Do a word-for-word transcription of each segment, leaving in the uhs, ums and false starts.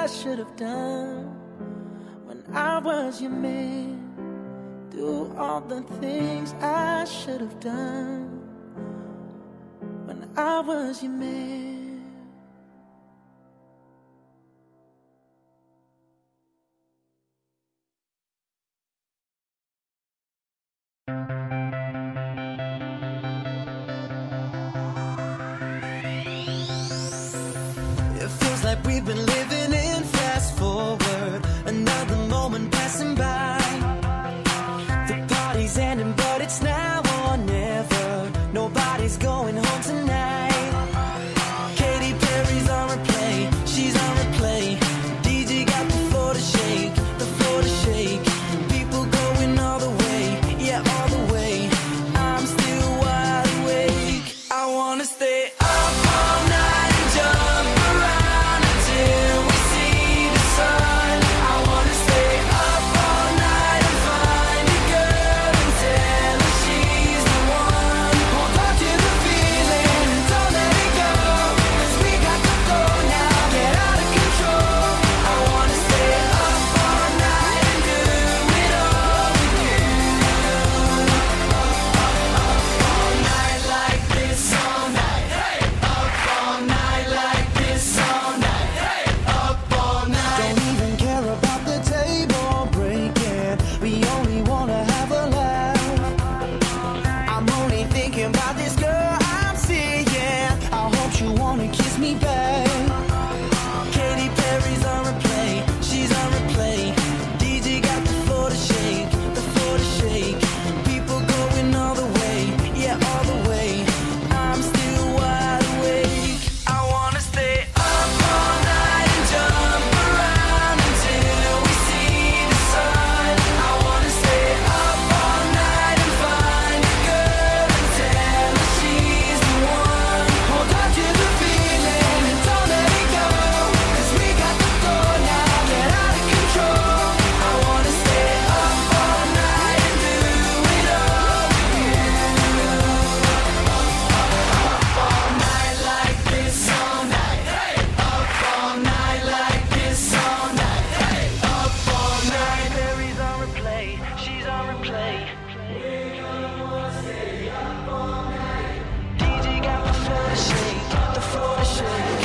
I should have done when I was your man. Do all the things I should have done when I was your man. It feels like we've been living in fast forward, another moment passing by. The party's ending, but it's now or never. Nobody's going home tonight. Katy Perry's on replay, she's on replay. D J got the floor to shake, the floor to shake. People going all the way, yeah, all the way. I'm still wide awake. I wanna stay up all night and jump around until we see the sun. I wanna stay up all night and find a girl and tell her she's the one. Hold on to the feeling and don't let it go, 'cause we got to go now, get out of control. I wanna stay up all night and do it all with you. Up all night like this all night. Hey, up all night like this all night. Hey, up all night. Don't even care about the table breaking. We only wanna have a laugh. I'm only thinking about this girl I'm seeing. I hope she wanna kiss me back. Katy Perry's on replay, she's on replay. D J got the floor to shake, the floor to shake. People going all the way, yeah, all the way. I'm still wide awake. I wanna stay up all night and jump around until we see the sun. I wanna stay up all night and find a girl and tell her she's the one. Hold on to the feeling and don't let it go, 'cause we got to go now, get out of control. I wanna stay up all night and do it all with you. Up all night like this all night. Hey, up all night like this all night. Hey, up all night. Mary's on replay, she's on replay. D J got the floor to shake, the floor to shake.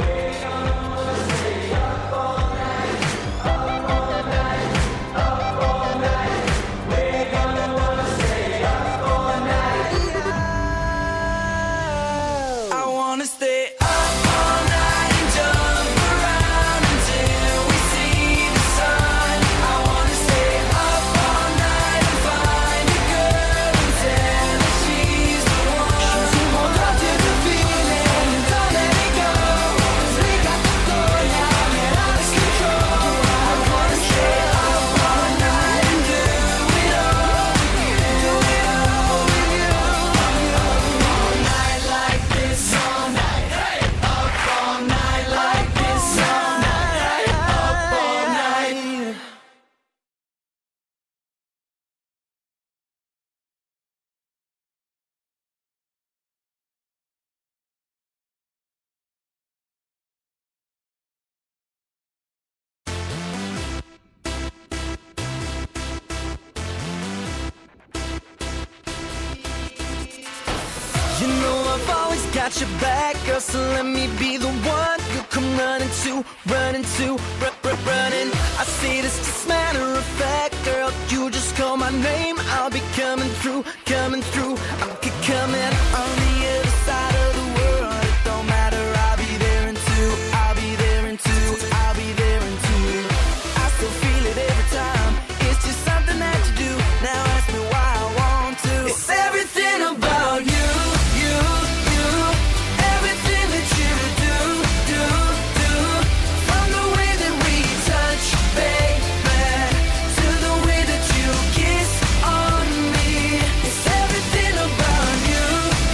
I wanna stay up all night and jump around until we see the sun. I wanna stay up all night and find a girl and tell her she's the one. Hold on to the feeling and don't let it go, 'cause we got to go now, get out of control. I wanna stay up all night and do it all with you, do it all with you. All night like this all night. Hey, up all night like this all night. Hey, up all night. You know I've always got your back, girl, so let me be the one you come running to, running to, run, run, running. I say this just matter of fact, girl, you just call my name, I'll be coming through, coming through. I'll be coming on the other side of the world, it don't matter, I'll be there in two, I'll be there in two, I'll be there in two. I still feel it every time, it's just something that you do. Now ask me why I want to. It's everything about you. Kiss on me. It's everything about you.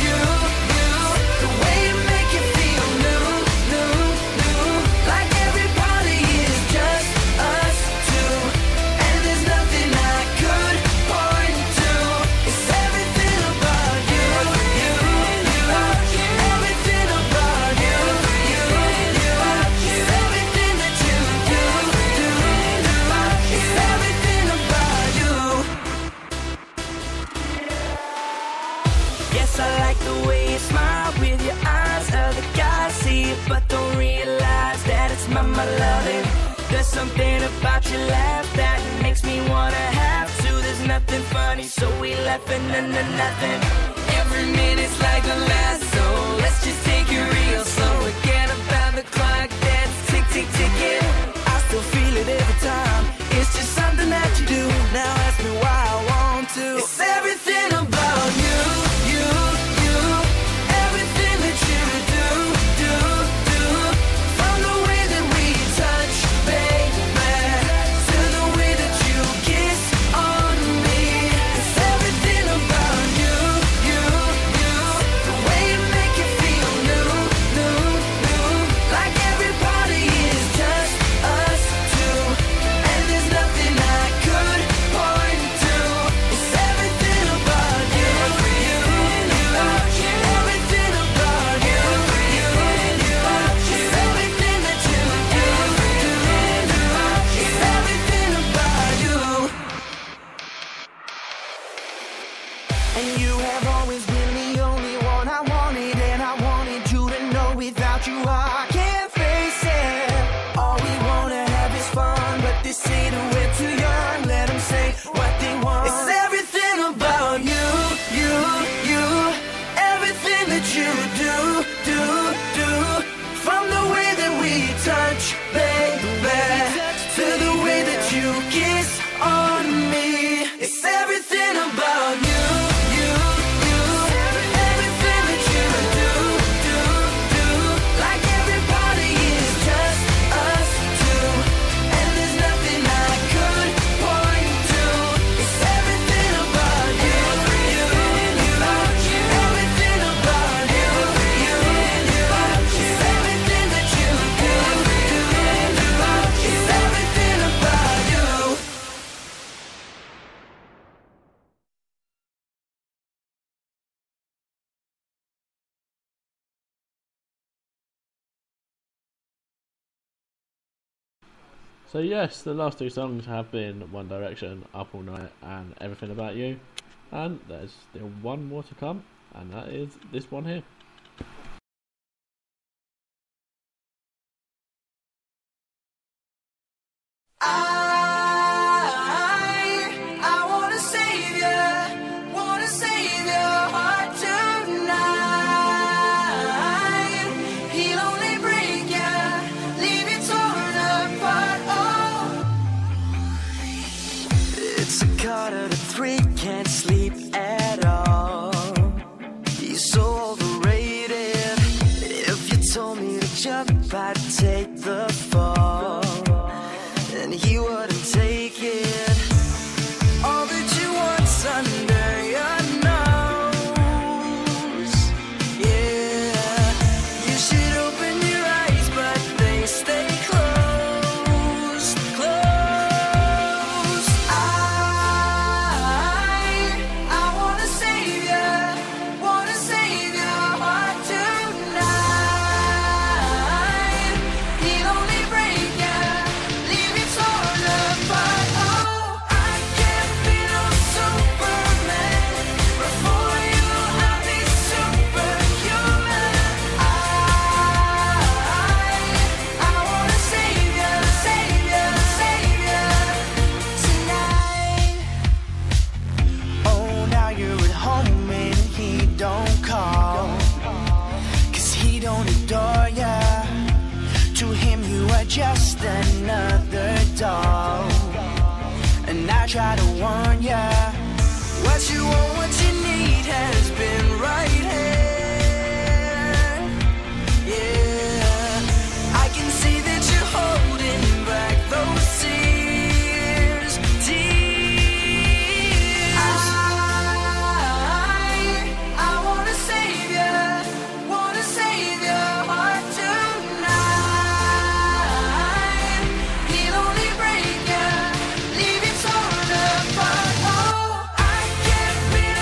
about my loving. There's something about your laugh that makes me wanna have to. There's nothing funny, so we laughing and nothing. Every minute's like the last, so let's just take it real slow. Forget about the clock that's tick tick ticking. I still feel it every time. It's just something that you do. Now ask me why I want to. It's everything about you, you, you. Everything that you do, do, do. From the way that we touch, baby, to the way that you kiss on me. It's everything about you, you, you. The way you make it feel new, new, new. Like everybody is just us two. And there's nothing I could point to. It's everything about you, you, you. Everything about you, you, you. It's everything that you do, do, do. It's everything about you. And you have always been the only one I wanted, and I wanted you to know without you I can't face it. All we wanna have is fun, but they say that we're too young. Let them say what they want. It's everything about you, you, you. Everything that you do, do, do. From the way that we touch, baby, to the way that you kiss on me. It's everything about you, you, you. Everything that you do, do, do. Like everybody is just us two. And there's nothing I could point to. It's everything about you, you, you. Everything about you, you, you. It's everything that you do, do, do. It's everything about you. So yes, the last two songs have been One Direction, Up All Night and Everything About You. And there's still one more to come, and that is this one here. I, I wanna save you, wanna save your heart tonight. He'll only break you, leave you torn apart. Oh, it's a quarter to three, can't sleep at all. He's so overrated. If you told me to jump, I'd take the fall. And he wouldn't take it. All that you want's under your nose. Yeah, you should open your eyes, but they stay closed, closed. I, I wanna save you, wanna save your heart tonight. He'll only break you, leave you torn apart. Oh, I can't be no Superman. Before you, I'll be superhuman. I, I wanna save you, save you, save you tonight. Oh, now you're at home and he don't call, 'cause he don't adore ya. To him you are just another doll. And I try to warn ya, what you want, what you need has been right here. Yeah, I can see that you're holding back those tears, tears. I, I wanna save you, wanna save your heart tonight. He'll only break you, leave you torn apart. Oh, I can't be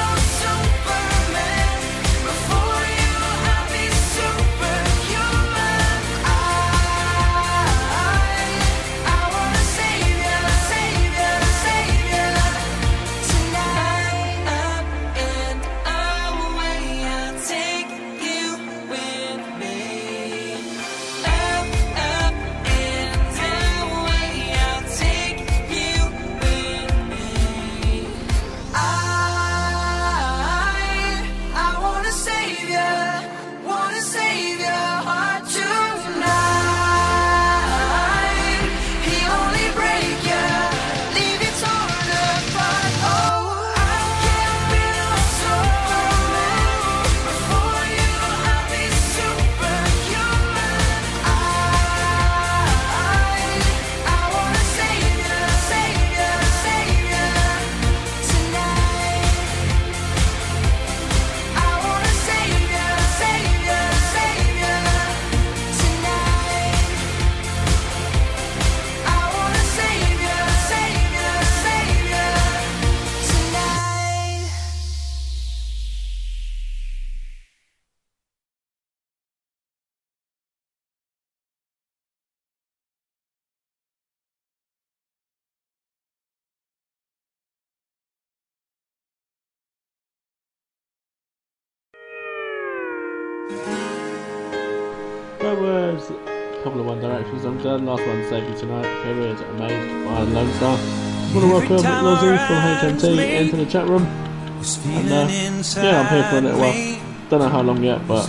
There was a couple of One Direction songs there. The last one, Save You Tonight. Here is Amazed by Lone Star. I want to welcome Lozzie from H M T into the chat room. And uh, yeah, I'm here for a little while. Don't know how long yet, but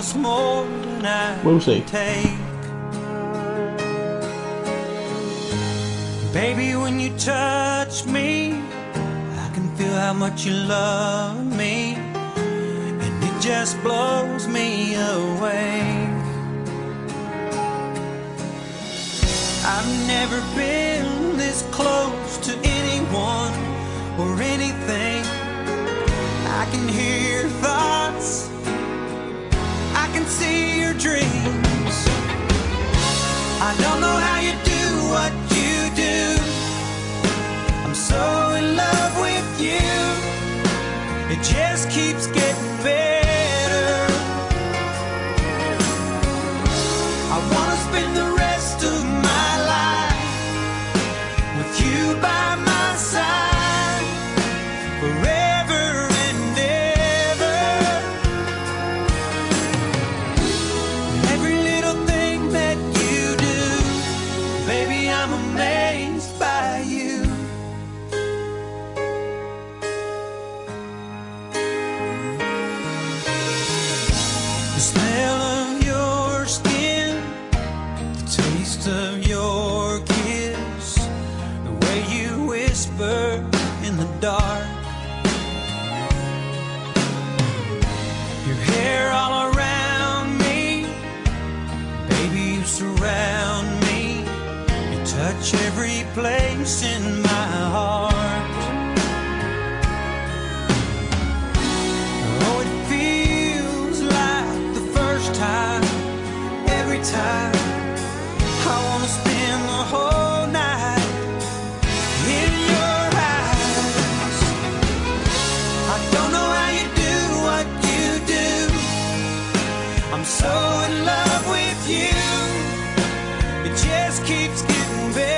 we'll see. Baby, when you touch me, I can feel how much you love me, and it just blows me away. I've never been this close to anyone or anything. I can hear your thoughts, I can see your dreams. I don't know how you do what you do. I'm so in love with you. It just keeps getting better. I wanna spend the rest of my life with you by my side forever and ever. Every little thing that you do, baby, I'm amazed by you. The smell of your skin, the taste of your kiss, the way you whisper in the dark, your hair all around me, baby, you surround me, you touch every place in my heart. Oh, it feels like the first time, every time. I wanna spend the whole night in your eyes. I don't know how you do what you do. I'm so in love with you. It just keeps getting better.